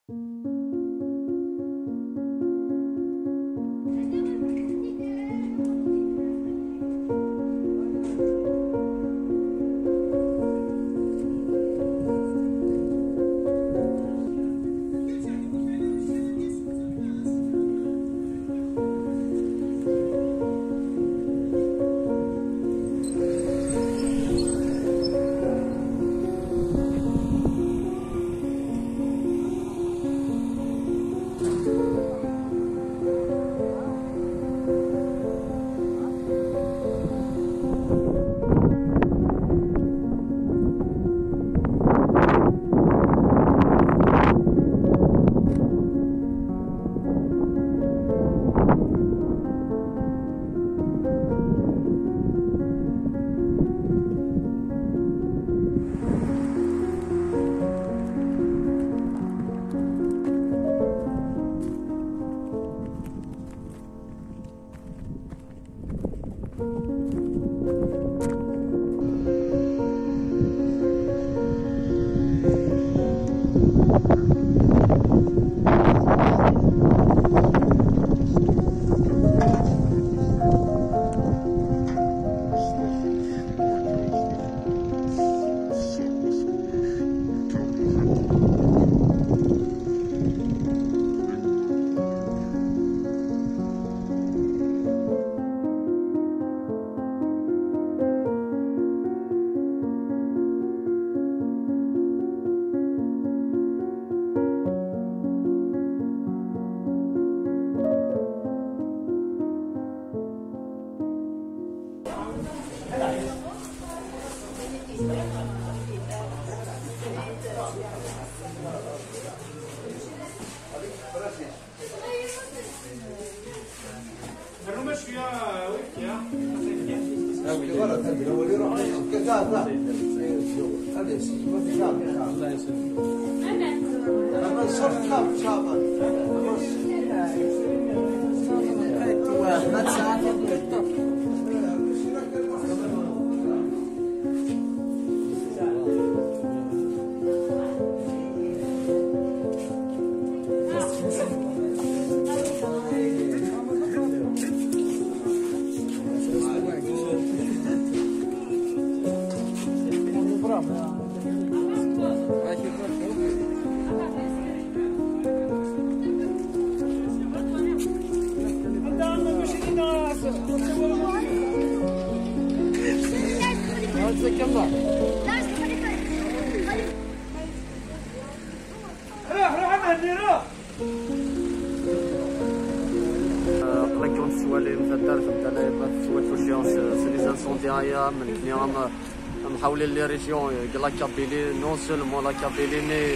محاولين لي ريجيون لا كابيلي نون سولمون لا كابيلي مي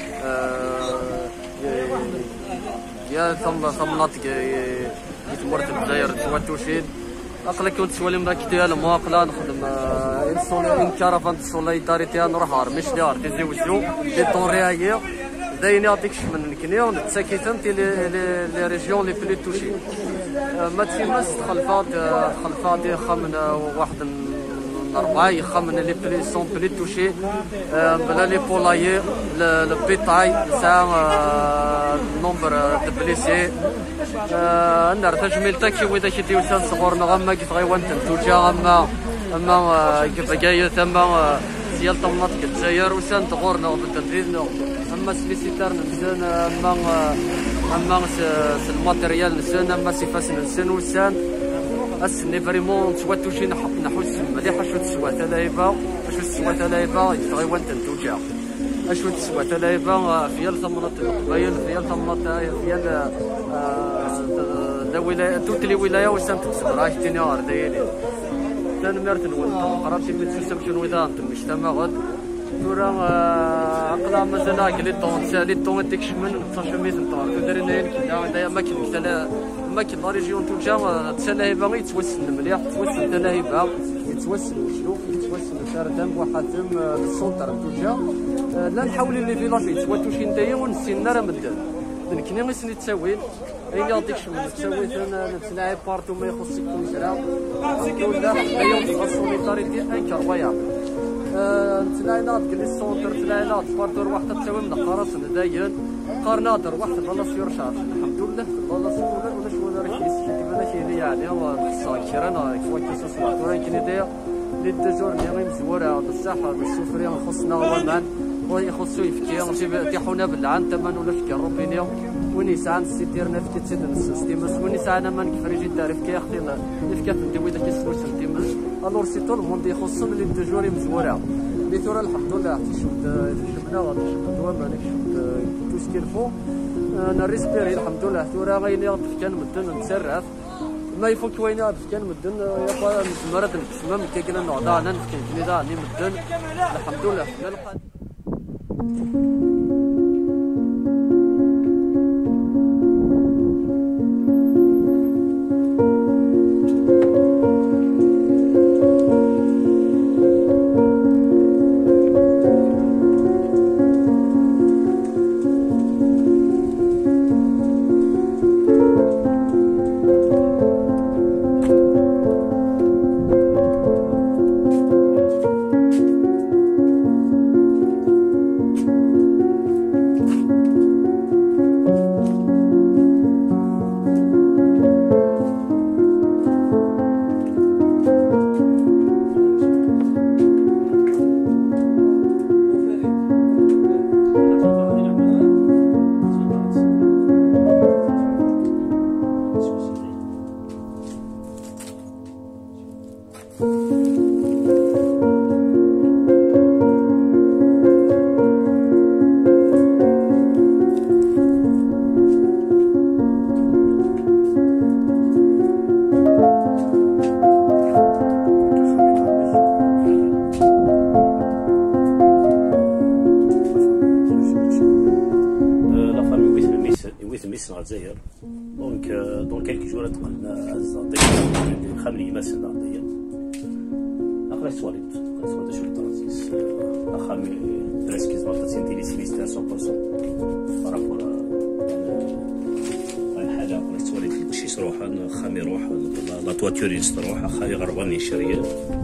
يا ثم مناطق تمر في الجزائر سوا توشين اقلا كنت سوالي مراكدي ما اقلا نخدم ان كارافان سوليداريتي نروح مش دار تزوجو لي طون ريايير داين يعطيك من الكنيون تساكيتن تي لي ريجيون لي بلي توشي ما تسمس خلفات خمن واحد أربعة يخمن لي بلي سون بلي توشي بلا لي بولايي البيطاي ساعة نومبر دو بليسي نار تجميل تاكي وإذا كي تيوسان صغورنا غما كيف غيوان تنتوجا أما كيف جاية ثم سيال طمناطق الجزائر وسان تغورنا وبالتنفيذ أما سليسيتار نسان أما الماتريال نسان أما سيفاس نسان وسان السني فريمون تواتوشي نحوس مليح اشو تسوات لايبا اشو تسوات لايبا يتغيوان تنتوجا اشو تسوات لايبا فيال ثمنات القبايل فيال ثمنات فيال الولاية توت لي ولاية وسام تكسب راك تينار دايرين تنمرت نولد قرابتي من تسمى شنو اذا انت مجتمع غد تورا عقلا مثلا قلي طون سالي طون تكش من 19 ميت نطار تدرين كذا ما كنت ما كي لا ريجيون توجا تسلاهيبا يتوسل مليح توسل تلاهيبا يتوسل وشلوف يتوسل شاردم وحاتم السونتر توجا لا نحاول لي فيلاج يتواتوشي نتايا ونسينا راه مدان كني غيسني تساوين اين يعطيك شمن تساوي تلاعب بارتو ما يخصك توجرا ولا حتى السوليداريتي انكرويابل تلاعب لي السونتر تلاعب بارتو واحده تساوي من القراص داين قارناطر واحد الله سير شاف الحمد لله الله سير ولا شو انا راه كيسكت بلا شي يعني خصها كثير سواء كيسوس ولكن هدايا للدجور اللي غير مزوره بصح السفريه خصنا هو مان ويخصو يفكي تيحونا بالعن ثمن ولا فكي روبينيا وين يسعى ديرنا في كتسد السيستيمس وين يسعى انا ما نكفريج الدار في كيختي في كتندي ويدا كيسوي سنتيمس الور سي طول الموند يخصهم اللي الدجور مزوره بثورة الحمد لله شفنا شفنا ما نكشف تو سكيلفو نريسبيري الحمد لله ثورة غير يغطف كان مدن نتسرف ما يفك وين يغطف كان مدن يبقى مرض نتسمم كي قلنا نوضع نفكي كنيدا ني مدن الحمد لله الجزائر دونك كيلكي جور تقلنا الزاطي خامني يمثل العطيه اخر سواليت سواليت شو الترانزيس اخامي بريسكيز مالتا سنتيني سيليستان 100% بارابور الحاجه ولا سواليت شي صروحه خامي روح لا تواتور يستروح خامي غرباني شريه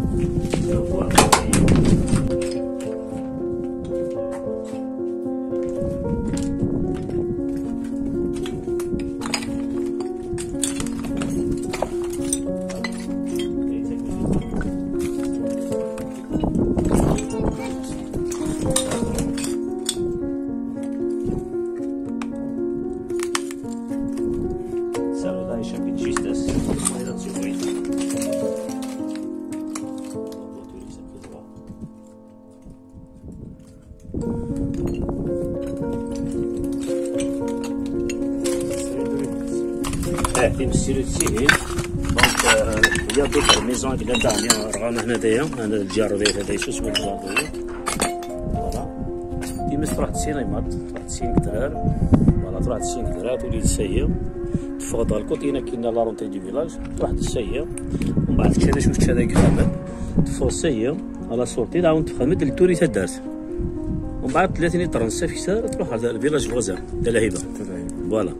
تيمسيرو السيهيل دونك هي دوك الميزون اللي دانيا رغانا هنادايا انا الجار ديال هذايا شو اسمو الجار ديال فوالا تيمس تروح تسينيمات تروح تسين كدرار فوالا تروح تسين كدرار تولي تسيا تفقد الكوتينا كاينه لا رونتي دي فيلاج تروح تسيا ومن بعد كذا شوف كذا يخدم تفوسيا على صورتي تعاود تخدم التوري تا دارت ومن بعد 30 ترنسا في سار تروح على الفيلاج غزال تاع لهيبه فوالا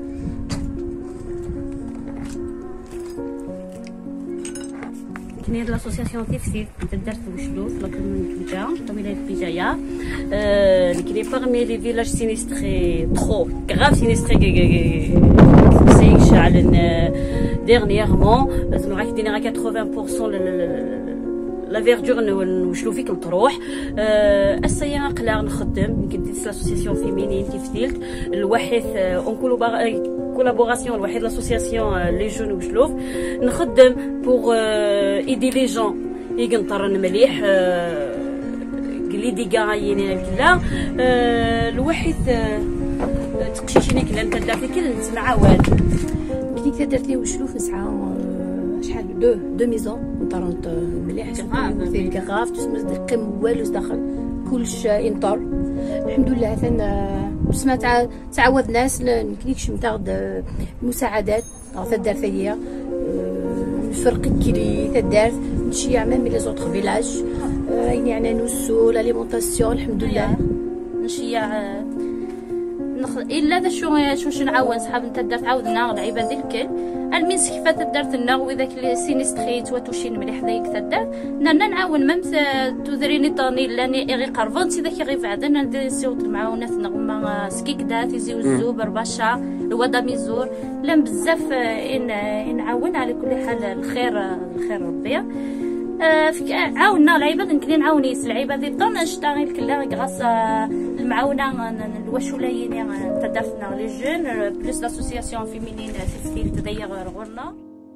كاين لاسوسياسيون تيفسيت تدارت وشلوف لا كومون بيجا ولايه بيجايا كاين باغمي لي فيلاج سينيستري ترو غاف سينيستري سي شعل ديرنييرمون لازم راك دينا 80% لا فيردور نوشلو فيك نطروح السيا قلا نخدم كديت لاسوسياسيون فيمينين تيفتيلت الواحد اون كولابوراسيون الواحد لاسوسياسيون لي جون وشلوف نخدم بوغ ايدي لي جون يقنطرن مليح قلي ديكايين كلا الواحد تقشيشينا كلا انت دار فيك نتعاود كي درتي وشلوف نسعى شحال دو ميزون طرنت مليح في الكغاف تسمى قم والو داخل كلش ينطر الحمد لله ثنا تعاود ناس نكليكش نتاخد مساعدات تاع الدار ثانيه نفرق كيلي تاع الدار نشيع ميم لي زوطخ فيلاج يعني نوسو لاليمونطاسيون الحمد لله نشيع الا ذا شو نعاون صحاب نتا درت عاودنا العباد الكل المنسك فات درت لنا وذاك سينيستريت وتوشين مليح ذاك تدار نانا نعاون مام تذريني طاني لاني غي قرفونتي ذاك غي بعدنا ندير صوت المعاونات نغما سكيكدات يزيو الزوبر باشا الوضع ميزور لم بزاف نعاون على كل حال الخير ربي عاونا العباد يمكن نعاون يس العباد الطن نشتغل كلها غراس المعاونه الوشولايين تدافنا لي جون بلوس لاسوسياسيون فيمينين في ستيل تدير غورنا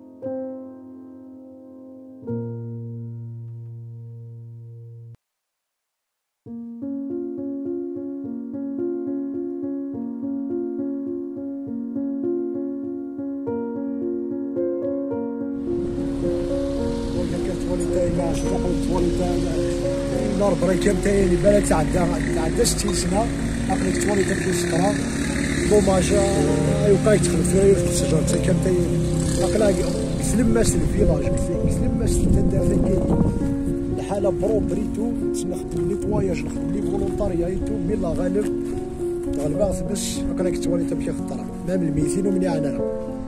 نار بريكام تايني بالك تعدى 60 سنه عقلك توالي تاكل سكرة دوماج يبقى يدخل في الشجر تا كام تايني عقلك سلم ماسل فيلاج سلم ماسل تندار ثاني الحاله بروبريتو نخدم نيتواياج نخدم لي فولونتاريايتو بلا غالب غالبا باش عقلك توالي تمشي خطره مام الميتين ومن يعناها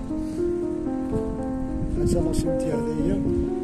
هذا لاسيمتي هذه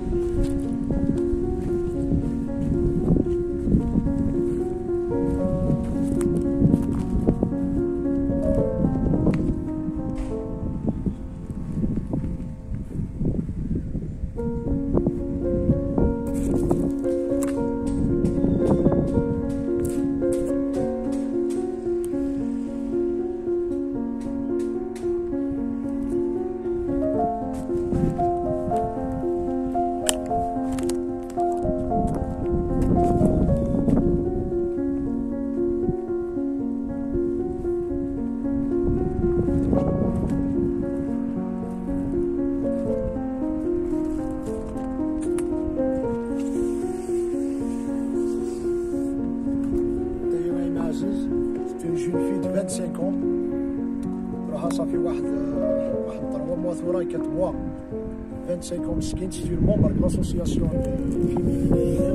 صافي واحد 3 موا ثورة 4 موا 25 مسكين سي اون ممبر دو لاسوسياسيون فيمينين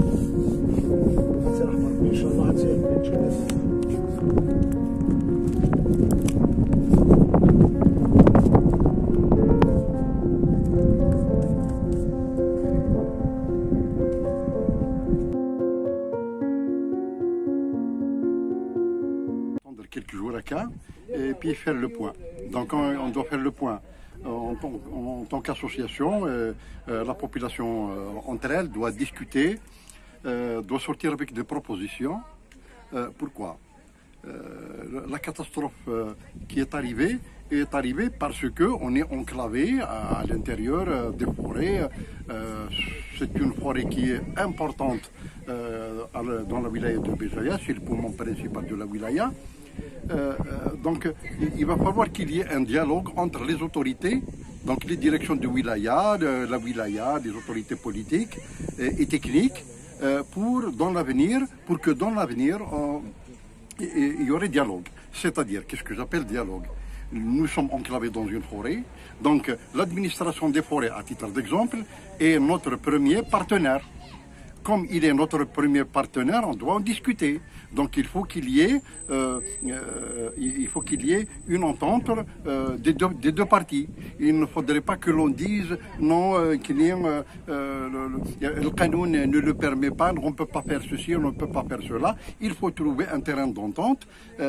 ان شاء الله عاد quelques jours à cas et puis faire le point. Donc on doit faire le point en tant qu'association. La population entre elles doit discuter, doit sortir avec des propositions. Pourquoi la catastrophe qui est arrivée parce qu'on est enclavé à l'intérieur des forêts. C'est une forêt qui est importante dans la wilaya de Béjaïa, c'est le poumon principal de la wilaya. Donc il va falloir qu'il y ait un dialogue entre les autorités, donc les directions de wilaya, la wilaya, des autorités politiques et techniques, pour que dans l'avenir il y aurait dialogue. C'est-à-dire, qu'est-ce que j'appelle dialogue? Nous sommes enclavés dans une forêt, donc l'administration des forêts, à titre d'exemple, est notre premier partenaire. Comme il est notre premier partenaire, on doit en discuter. Donc il faut qu'il y ait une entente des deux parties. Il ne faudrait pas que l'on dise non, le canon ne le permet pas, on ne peut pas faire ceci, on ne peut pas faire cela. Il faut trouver un terrain d'entente.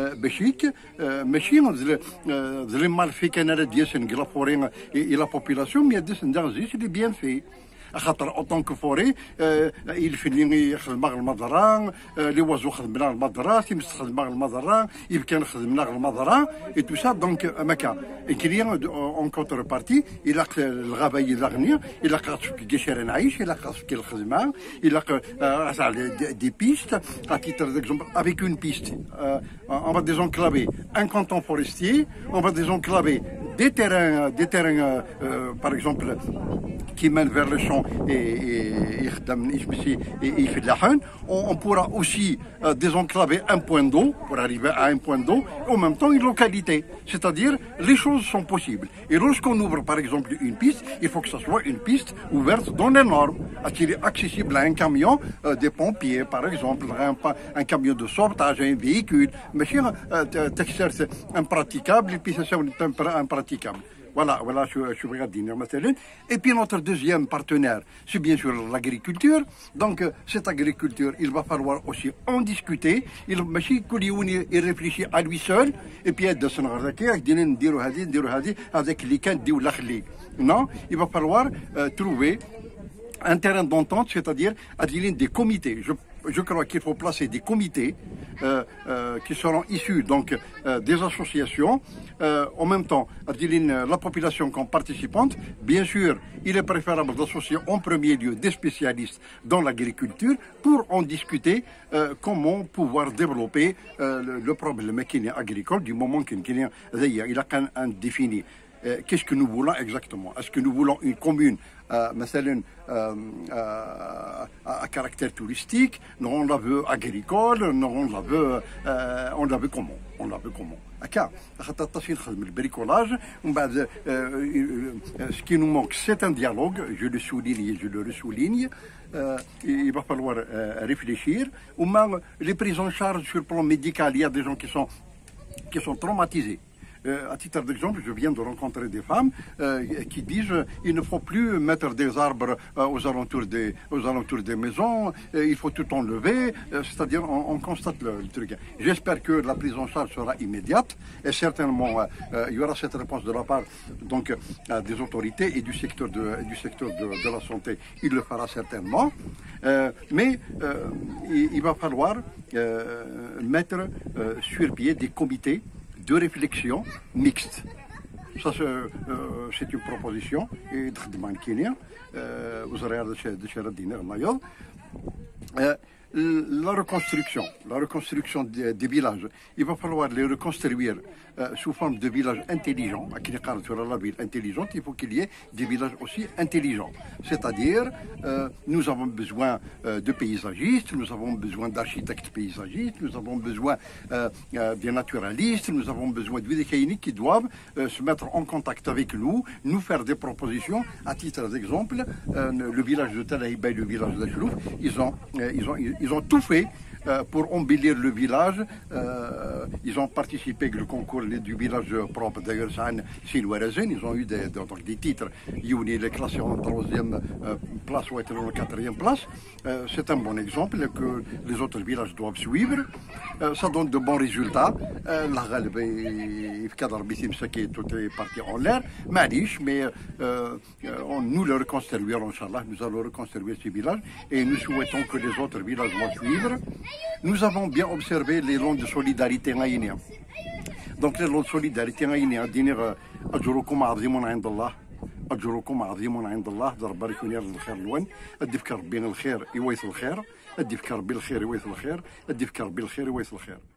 Les malfaits et la population, mais c'est bien fait. خاطر en tant que forêt يلفني يخدم المزرعه لي وازو خدمنا المزرعه تيمس خدمنا المزرعه يمكن خدمنا المزرعه اي تو سا دونك مكا كليان اون كونتر بارتي الى الغابه الاغنيه الى قاصف كيشير نعيش الى قاصف كي الخدمه الى دي بيست à titre d'exemple avec une piste on va désenclaver un canton forestier on va désenclaver des terrains, par exemple, qui mènent vers le champ et on pourra aussi désenclaver un point d'eau pour arriver à un point d'eau, en même temps une localité. C'est-à-dire, les choses sont possibles. Et lorsqu'on ouvre, par exemple, une piste, il faut que ce soit une piste ouverte dans les normes, accessible à un camion, des pompiers, par exemple, un camion de sauvetage, un véhicule, mais c'est impraticable, et puis c'est impraticable. Voilà, je regarde dire. Et puis notre deuxième partenaire, c'est bien sûr l'agriculture. Donc cette agriculture, il va falloir aussi en discuter. Il réfléchit à lui seul. Et puis avec les candidats. Non, il va falloir trouver un terrain d'entente, c'est-à-dire des comités. Je crois qu'il faut placer des comités qui seront issus donc des associations, en même temps la population comme participante. Bien sûr, il est préférable d'associer en premier lieu des spécialistes dans l'agriculture pour en discuter comment pouvoir développer le problème agricole du moment qu'il a un défini. Qu'est-ce que nous voulons exactement? Est-ce que nous voulons une commune à caractère touristique? Non, on la veut agricole? Non, on la veut comment? On la veut comment? Le bricolage, ce qui nous manque, c'est un dialogue, je le souligne et je le ressouligne. Il va falloir réfléchir. Les prises en charge sur le plan médical, il y a des gens qui sont traumatisés. À titre d'exemple, je viens de rencontrer des femmes qui disent qu'il ne faut plus mettre des arbres aux alentours des maisons, il faut tout enlever, c'est-à-dire on constate le truc. J'espère que la prise en charge sera immédiate et certainement il y aura cette réponse de la part donc, des autorités et du secteur de la santé. Il le fera certainement, mais il va falloir mettre sur pied des comités de réflexion mixte. Ça, c'est une proposition. Et vous aurez la reconstruction des villages. Il va falloir les reconstruire sous forme de villages intelligents. Sur la ville intelligente, il faut qu'il y ait des villages aussi intelligents. C'est-à-dire, nous avons besoin de paysagistes, nous avons besoin d'architectes paysagistes, nous avons besoin des naturalistes, nous avons besoin de vidéochéniques qui doivent se mettre en contact avec nous faire des propositions. À titre d'exemple, le village de Talahiba et le village d'Achlouf, ils ont tout fait pour embellir le village. Ils ont participé avec le concours du village propre. D'ailleurs, ils ont eu des titres. Youni est classé en 3e place ou en 4e place. C'est un bon exemple que les autres villages doivent suivre. Ça donne de bons résultats. La Galbe, tout est parti en l'air. Mais nous le reconstruirons, Inch'Allah. Nous allons reconstruire ces villages et nous souhaitons que les autres villages vont suivre. Nous avons bien observé les lots de solidarité haïnia. Donc les lots de solidarité haïnia, أجركم عظيم عند الله أجركم عظيم عند الله ضرب لكم يا الخير الوان أدفكر بين الخير يويث الخير أدفكر بالخير يويث الخير أدفكر بالخير يويث الخير